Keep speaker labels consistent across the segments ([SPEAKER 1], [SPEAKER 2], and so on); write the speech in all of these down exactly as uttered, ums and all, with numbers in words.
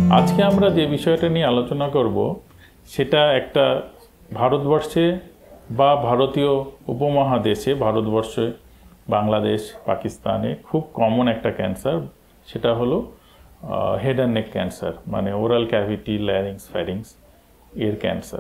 [SPEAKER 1] আজকে আমরা যে বিষয়টা নিয়ে আলোচনা করব সেটা একটা ভারতবর্ষে বা ভারতীয় উপমহাদেশে, ভারতবর্ষে, বাংলাদেশ, পাকিস্তানে খুব কমন একটা ক্যান্সার। সেটা হলো হেড অ্যান্ড নেক ক্যান্সার, মানে ওরাল ক্যাভিটি, ল্যারিংস, ফ্যারিংস এর ক্যান্সার।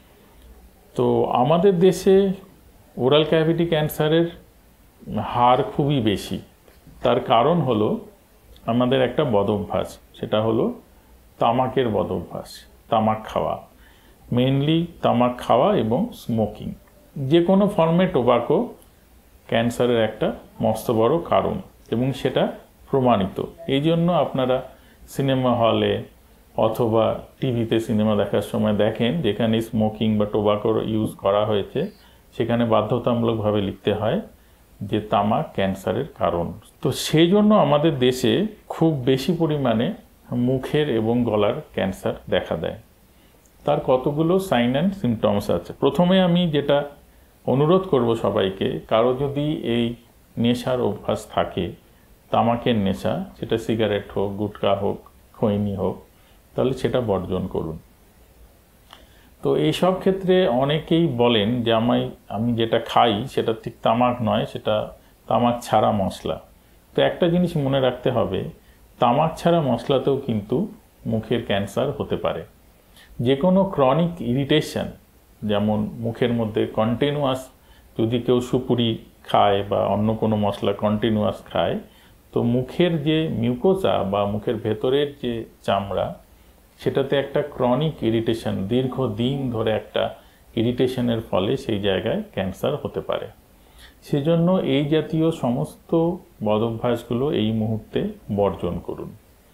[SPEAKER 1] তো আমাদের দেশে ওরাল ক্যাভিটি ক্যান্সারের হার খুবই বেশি। তার কারণ হলো আমাদের একটা বদভ্যাস, সেটা হলো তামাকের বদভ্যাস, তামাক খাওয়া, মেইনলি তামাক খাওয়া এবং স্মোকিং। যে কোনো ফর্মে টোবাকো ক্যান্সারের একটা মস্ত বড় কারণ এবং সেটা প্রমাণিত। এই জন্য আপনারা সিনেমা হলে অথবা টিভিতে সিনেমা দেখার সময় দেখেন যেখানে স্মোকিং বা টোবাকোর ইউজ করা হয়েছে সেখানে বাধ্যতামূলকভাবে লিখতে হয় যে তামাক ক্যান্সারের কারণ। তো সেই জন্য আমাদের দেশে খুব বেশি পরিমাণে মুখের এবং গলার ক্যান্সার দেখা দেয়। তার কতগুলো সাইন অ্যান্ড সিমটমস আছে। প্রথমে আমি যেটা অনুরোধ করব সবাইকে, কারো যদি এই নেশার অভ্যাস থাকে, তামাকের নেশা, সেটা সিগারেট হোক, গুটখা হোক, খৈনি হোক, তাহলে সেটা বর্জন করুন। তো এইসব ক্ষেত্রে অনেকেই বলেন যে আমায় আমি যেটা খাই সেটা ঠিক তামাক নয়, সেটা তামাক ছাড়া মশলা। তো একটা জিনিস মনে রাখতে হবে, তামাক ছাড়া মশলাতেও কিন্তু মুখের ক্যান্সার হতে পারে। যে কোনো ক্রনিক ইরিটেশন, যেমন মুখের মধ্যে কন্টিনিউয়াস যদি কেউ সুপুরি খায় বা অন্য কোনো মশলা কন্টিনিউয়াস খায়, তো মুখের যে মিউকোসা বা মুখের ভেতরের যে চামড়া, সেটাতে একটা ক্রনিক ইরিটেশন, দীর্ঘদিন ধরে একটা ইরিটেশনের ফলে সেই জায়গায় ক্যান্সার হতে পারে। সেজন্য এই জাতীয় সমস্ত বদভ্যাসগুলো এই মুহূর্তে বর্জন করুন।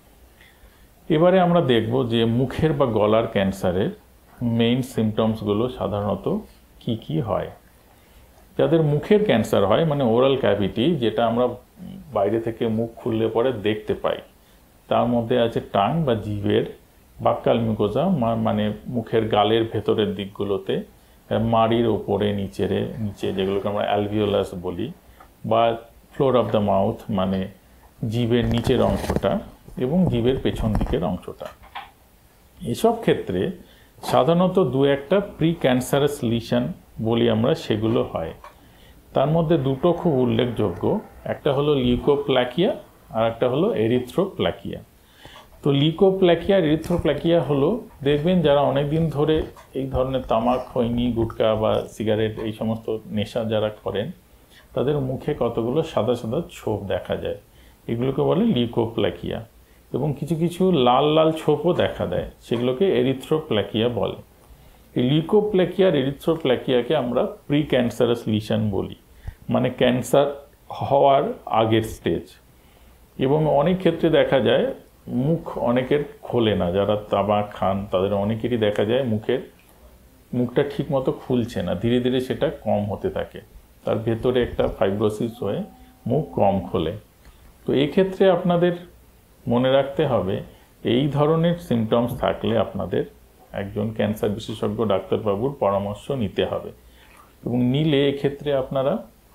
[SPEAKER 1] এবারে আমরা দেখব যে মুখের বা গলার ক্যান্সারের মেইন সিমটমসগুলো সাধারণত কি কি হয়। যাদের মুখের ক্যান্সার হয়, মানে ওরাল ক্যাভিটি, যেটা আমরা বাইরে থেকে মুখ খুললে পরে দেখতে পাই, তার মধ্যে আছে টাং বা জিভের বাক্কাল মিউকোসা, মানে মুখের গালের ভেতরের দিকগুলোতে, মাড়ির ওপরে নিচেরে নিচে যেগুলোকে আমরা অ্যালভিওলাস বলি, বা ফ্লোর অফ দ্য মাউথ মানে জিভের নিচের অংশটা এবং জিভের পেছন দিকের অংশটা। এসব ক্ষেত্রে সাধারণত দু একটা প্রি ক্যান্সারাস লিশন বলি আমরা, সেগুলো হয়। তার মধ্যে দুটো খুব উল্লেখযোগ্য, একটা হলো লিউকোপ্ল্যাকিয়া আর একটা হলো এরিথ্রোপ্ল্যাকিয়া। তো লিউকোপ্ল্যাকিয়া আর এরিথ্রোপ্ল্যাকিয়া হলো, দেখবেন যারা অনেক দিন ধরে এই ধরনের তামাক, খৈনি, গুটকা বা সিগারেট এই সমস্ত নেশা যারা করেন, তাদের মুখে কতগুলো সাদা সাদা ছোপ দেখা যায়, এগুলোকে বলে লিউকোপ্ল্যাকিয়া। এবং কিছু কিছু লাল লাল ছোপও দেখা দেয়, সেগুলোকে এরিথ্রোপ্ল্যাকিয়া বলে। এই লিউকোপ্ল্যাকিয়া আর এরিথ্রোপ্ল্যাকিয়াকে আমরা প্রি ক্যান্সারাস লিশন বলি, মানে ক্যান্সার হওয়ার আগের স্টেজ। এবং অনেক ক্ষেত্রে দেখা যায় মুখ অনেকের খোলে না, যারা তামাক খান তাদের অনেকেরই দেখা যায় মুখের মুখটা ঠিক মতো খুলছে না, ধীরে ধীরে সেটা কম হতে থাকে, তার ভেতরে একটা ফাইব্রোসিস হয়ে মুখ কম খোলে। তো এই ক্ষেত্রে আপনাদের মনে রাখতে হবে, এই ধরনের সিমটমস থাকলে আপনাদের একজন ক্যান্সার বিশেষজ্ঞ ডাক্তারবাবুর পরামর্শ নিতে হবে। এবং নিলে এক্ষেত্রে আপনারা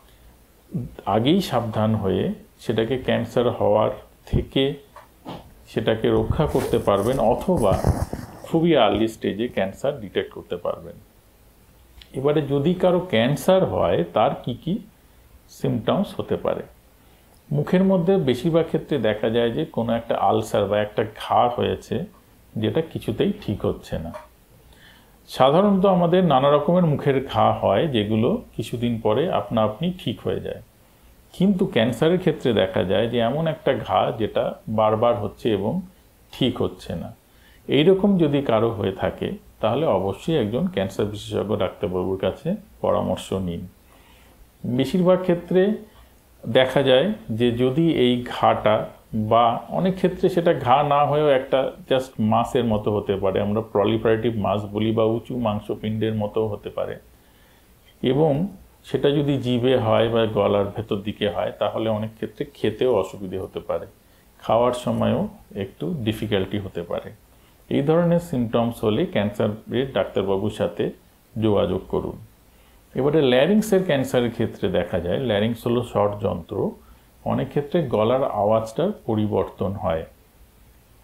[SPEAKER 1] আগেই সাবধান হয়ে সেটাকে ক্যান্সার হওয়ার থেকে সেটাকে রক্ষা করতে পারবেন, অথবা খুবই আর্লি স্টেজে ক্যান্সার ডিটেক্ট করতে পারবেন। এবারে যদি কারো ক্যান্সার হয়, তার কি কি সিমটমস হতে পারে। মুখের মধ্যে বেশিরভাগ ক্ষেত্রে দেখা যায় যে কোনো একটা আলসার বা একটা ঘা হয়েছে, যেটা কিছুতেই ঠিক হচ্ছে না। সাধারণত আমাদের নানা রকমের মুখের ঘা হয়, যেগুলো কিছুদিন পরে আপনা আপনি ঠিক হয়ে যায়। কিন্তু ক্যান্সারের ক্ষেত্রে দেখা যায় যে এমন একটা ঘা যেটা বারবার হচ্ছে এবং ঠিক হচ্ছে না। এইরকম যদি কারো হয়ে থাকে, তাহলে অবশ্যই একজন ক্যান্সার বিশেষজ্ঞ ডাক্তারবাবুর কাছে পরামর্শ নিন। বেশিরভাগ ক্ষেত্রে দেখা যায় যে যদি এই ঘাটা, বা অনেক ক্ষেত্রে সেটা ঘা না হয়েও একটা জাস্ট মাসের মতো হতে পারে, আমরা প্রলিফারেটিভ মাস বলি, বা উঁচু মাংসপিণ্ডের মতো হতে পারে, এবং সেটা যদি জিভে হয় বা গলার ভেতর দিকে হয়, তাহলে অনেক ক্ষেত্রে খেতেও অসুবিধে হতে পারে, খাওয়ার সময়ও একটু ডিফিকাল্টি হতে পারে। এই ধরনের সিমটমস হলে ক্যান্সারের ডাক্তারবাবুর সাথে যোগাযোগ করুন। এবারে ল্যারিংসের ক্যান্সারের ক্ষেত্রে দেখা যায়, ল্যারিংস হলো ষড়যন্ত্র, অনেক ক্ষেত্রে গলার আওয়াজটার পরিবর্তন হয়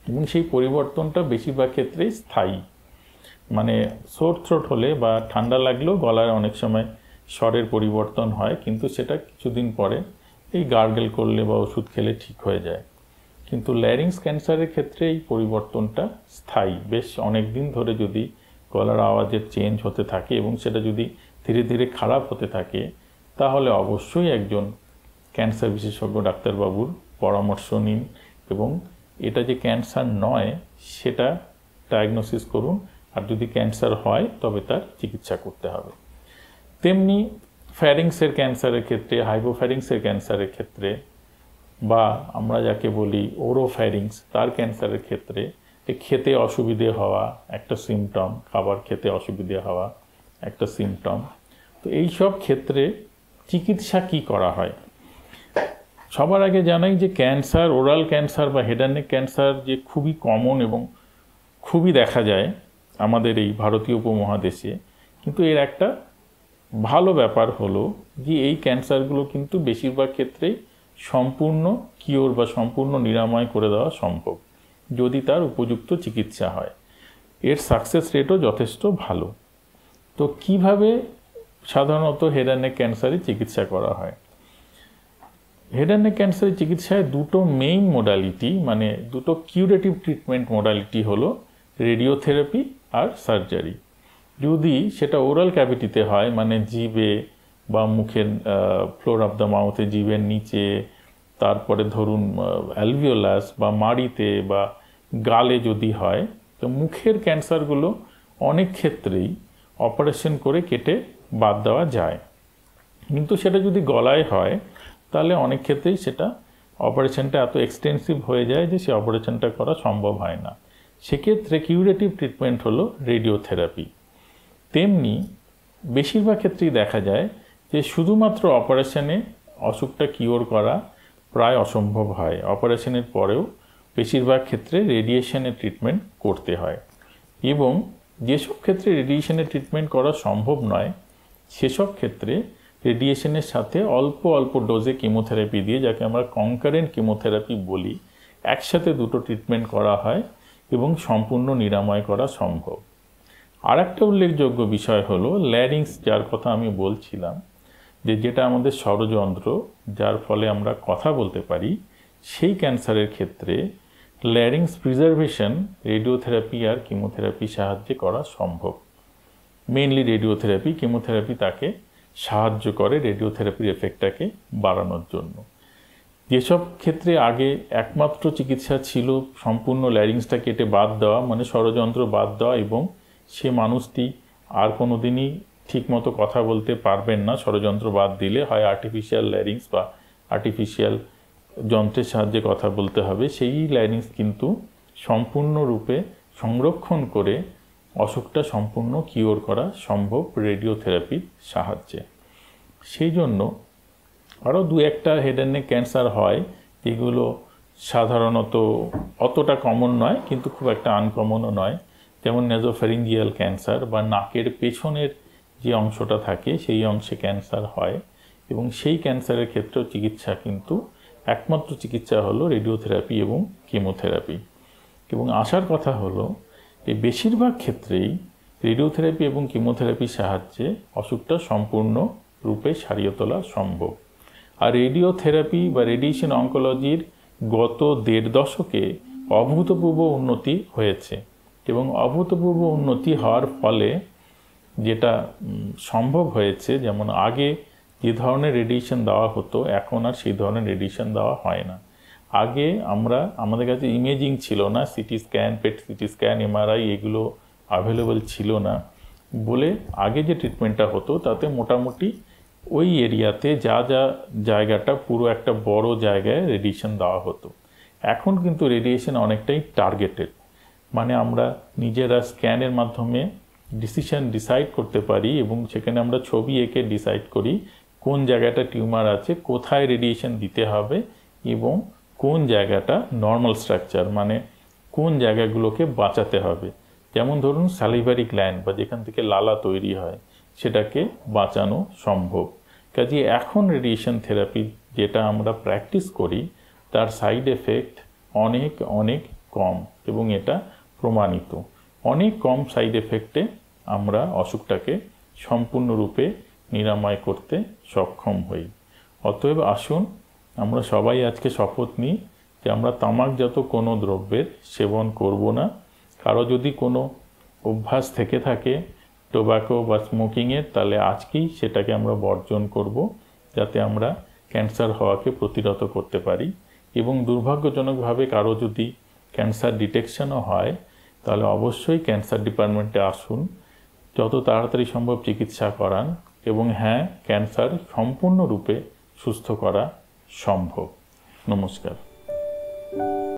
[SPEAKER 1] এবং সেই পরিবর্তনটা বেশিরভাগ ক্ষেত্রেই স্থায়ী। মানে সোর থ্রোট হলে বা ঠান্ডা লাগলেও গলায় অনেক সময় স্বরের পরিবর্তন হয়, কিন্তু সেটা কিছুদিন পরে এই গার্গেল করলে বা ওষুধ খেলে ঠিক হয়ে যায়। কিন্তু ল্যারিংস ক্যান্সারের ক্ষেত্রে এই পরিবর্তনটা স্থায়ী। বেশ অনেক দিন ধরে যদি গলার আওয়াজের চেঞ্জ হতে থাকে এবং সেটা যদি ধীরে ধীরে খারাপ হতে থাকে, তাহলে অবশ্যই একজন ক্যান্সার বিশেষজ্ঞ ডাক্তারবাবুর পরামর্শ নিন এবং এটা যে ক্যান্সার নয় সেটা ডায়াগনোসিস করুন, আর যদি ক্যান্সার হয় তবে তার চিকিৎসা করতে হবে। তেমনি ফ্যারিংসের ক্যান্সারের ক্ষেত্রে, হাইপোফ্যারিংসের ক্যান্সারের ক্ষেত্রে, বা আমরা যাকে বলি ওরোফ্যারিংস, তার ক্যান্সারের ক্ষেত্রে খেতে অসুবিধে হওয়া একটা সিমটম, খাবার খেতে অসুবিধে হওয়া একটা সিমটম। তো এই সব ক্ষেত্রে চিকিৎসা কি করা হয়? সবার আগে জানাই যে ক্যান্সার, ওরাল ক্যান্সার বা হেড অ্যান্ড নেক ক্যান্সার যে খুবই কমন এবং খুবই দেখা যায় আমাদের এই ভারতীয় উপমহাদেশে, কিন্তু এর একটা ভালো ব্যাপার হলো যে এই ক্যান্সারগুলো কিন্তু বেশিরভাগ ক্ষেত্রেই সম্পূর্ণ কিওর বা সম্পূর্ণ নিরাময় করে দেওয়া সম্ভব যদি তার উপযুক্ত চিকিৎসা হয়। এর সাকসেস রেটও যথেষ্ট ভালো। তো কিভাবে সাধারণত হেড অ্যান্ড নেক ক্যান্সারের চিকিৎসা করা হয়? হেড অ্যান্ড নেক ক্যান্সারের চিকিৎসায় দুটো মেইন মোডালিটি, মানে দুটো কিউরেটিভ ট্রিটমেন্ট মোডালিটি হলো রেডিওথেরাপি আর সার্জারি। যদি সেটা ওরাল ক্যাভিটিতে হয়, মানে জিভে বা মুখের ফ্লোর অফ দ্য মাউথে, জিভের নিচে, তারপরে ধরুন অ্যালভিওলাস বা মাড়িতে বা গালে যদি হয়, তো মুখের ক্যান্সারগুলো অনেক ক্ষেত্রেই অপারেশন করে কেটে বাদ দেওয়া যায়। কিন্তু সেটা যদি গলায় হয় তাহলে অনেক ক্ষেত্রেই সেটা অপারেশনটা এত এক্সটেন্সিভ হয়ে যায় যে সে অপারেশনটা করা সম্ভব হয় না। সেক্ষেত্রে কিউরেটিভ ট্রিটমেন্ট হলো রেডিওথেরাপি। তেমনি বেশিরভাগ ক্ষেত্রেই দেখা যায় যে শুধুমাত্র অপারেশনে অসুখটা কিওর করা প্রায় অসম্ভব হয়। অপারেশনের পরেও বেশিরভাগ ক্ষেত্রে রেডিয়েশনের ট্রিটমেন্ট করতে হয়, এবং যেসব ক্ষেত্রে রেডিয়েশনের ট্রিটমেন্ট করা সম্ভব নয় সেসব ক্ষেত্রে রেডিয়েশনের সাথে অল্প অল্প ডোজে কেমোথেরাপি দিয়ে, যাকে আমরা কনকারেন্ট কেমোথেরাপি বলি, একসাথে দুটো ট্রিটমেন্ট করা হয় এবং সম্পূর্ণ নিরাময় করা সম্ভব। আর একটা উল্লেখযোগ্য বিষয় হলো ল্যারিংস, যার কথা আমি বলছিলাম, যে যেটা আমাদের স্বরযন্ত্র, যার ফলে আমরা কথা বলতে পারি, সেই ক্যান্সারের ক্ষেত্রে ল্যারিংস প্রিজার্ভেশন রেডিওথেরাপি আর কেমোথেরাপি সাহায্যে করা সম্ভব। মেইনলি রেডিওথেরাপি, কেমোথেরাপি তাকে সাহায্য করে রেডিওথেরাপির এফেক্টটাকে বাড়ানোর জন্য। যেসব ক্ষেত্রে আগে একমাত্র চিকিৎসা ছিল সম্পূর্ণ ল্যারিংসটা কেটে বাদ দেওয়া, মানে ষড়যন্ত্র বাদ দেওয়া, এবং সে মানুষটি আর কোনো দিনই ঠিকমতো কথা বলতে পারবেন না ষড়যন্ত্র বাদ দিলে, হয় আর্টিফিশিয়াল ল্যারিংস বা আর্টিফিশিয়াল যন্ত্রের সাহায্যে কথা বলতে হবে, সেই ল্যারিংস কিন্তু সম্পূর্ণরূপে সংরক্ষণ করে অসুখটা সম্পূর্ণ কিওর করা সম্ভব রেডিওথেরাপির সাহায্যে। সেই জন্য আরও দু একটা হেড অ্যান্ড নেক ক্যান্সার হয় যেগুলো সাধারণত অতটা কমন নয় কিন্তু খুব একটা আনকমনও নয়, যেমন নেজোফ্যারিঞ্জিয়াল ক্যান্সার বা নাকের পেছনের যে অংশটা থাকে সেই অংশে ক্যান্সার হয়, এবং সেই ক্যান্সারের ক্ষেত্রেও চিকিৎসা কিন্তু একমাত্র চিকিৎসা হলো রেডিওথেরাপি এবং কেমোথেরাপি। এবং আসার কথা হলো এই বেশিরভাগ ক্ষেত্রেই রেডিওথেরাপি এবং কেমোথেরাপির সাহায্যে অসুখটা সম্পূর্ণ রূপে সারিয়ে তোলা সম্ভব। আর রেডিওথেরাপি বা রেডিয়েশন অঙ্কোলজির গত দেড় দশকে অভূতপূর্ব উন্নতি হয়েছে, এবং অভূতপূর্ব উন্নতি হওয়ার ফলে যেটা সম্ভব হয়েছে, যেমন আগে যে ধরনের রেডিয়েশন দেওয়া হতো এখন আর সেই ধরনের রেডিয়েশন দেওয়া হয় না। আগে আমরা আমাদের কাছে ইমেজিং ছিল না, CT scan, PET CT scan, MRI এগুলো অ্যাভেলেবল ছিল না বলে আগে যে ট্রিটমেন্টটা হতো তাতে মোটামুটি ওই এরিয়াতে যা যা জায়গাটা পুরো একটা বড় জায়গায় রেডিয়েশন দেওয়া হতো। এখন কিন্তু রেডিয়েশন অনেকটাই টার্গেটেড, মানে আমরা নিজেরা স্ক্যানের মাধ্যমে ডিসিশন ডিসাইড করতে পারি এবং সেখানে আমরা ছবি এঁকে ডিসাইড করি কোন জায়গাটা টিউমার আছে, কোথায় রেডিয়েশন দিতে হবে, এবং কোন জায়গাটা নর্মাল স্ট্রাকচার, মানে কোন জায়গাগুলোকে বাঁচাতে হবে। যেমন ধরুন স্যালিভারি গ্ল্যান্ড বা যেখান থেকে লালা তৈরি হয় সেটাকে বাঁচানো সম্ভব। কাজে এখন রেডিয়েশন থেরাপি যেটা আমরা প্র্যাকটিস করি তার সাইড এফেক্ট অনেক অনেক কম এবং এটা প্রমাণিত। অনেক কম সাইড এফেক্টে আমরা অসুখটাকে সম্পূর্ণরূপে নিরাময় করতে সক্ষম হই। অতএব আসুন আমরা সবাই আজকে শপথ নিই যে আমরা তামাকজাত কোনো দ্রব্যের সেবন করব না। কারো যদি কোনো অভ্যাস থেকে থাকে টোব্যাকো বা স্মোকিংয়ের, তাহলে আজকেই সেটাকে আমরা বর্জন করব, যাতে আমরা ক্যান্সার হওয়াকে প্রতিরোধ করতে পারি। এবং দুর্ভাগ্যজনকভাবে কারো যদি ক্যান্সার ডিটেকশনও হয়, তাহলে অবশ্যই ক্যান্সার ডিপার্টমেন্টে আসুন, যত তাড়াতাড়ি সম্ভব চিকিৎসা করান। এবং হ্যাঁ, ক্যান্সার সম্পূর্ণরূপে সুস্থ করা সম্ভব। নমস্কার।